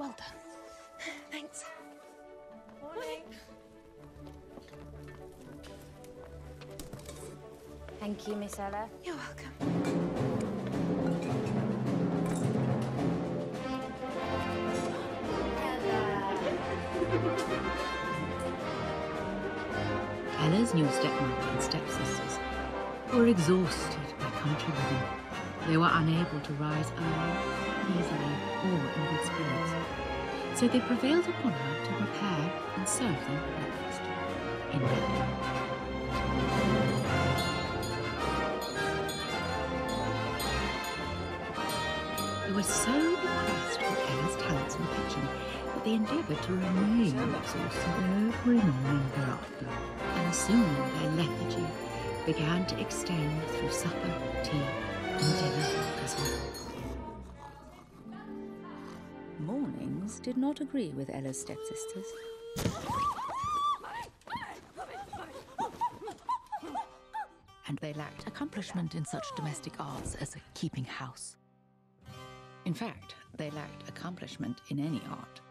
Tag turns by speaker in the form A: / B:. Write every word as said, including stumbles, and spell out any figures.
A: Well done. Thanks.
B: Morning.
C: Thank you, Miss Ella.
A: You're welcome.
D: Ella's new stepmother and stepsisters were exhausted by country living. They were unable to rise early, easily, or in good spirits. So they prevailed upon her to prepare and serve them breakfast in bed. They were so impressed with Ella's talents in the kitchen that they endeavoured to remain exhausted every morning thereafter. And soon their lethargy began to extend through supper, tea, and dinner as well. Mornings did not agree with Ella's stepsisters. And they lacked accomplishment in such domestic arts as keeping house. In fact, they lacked accomplishment in any art.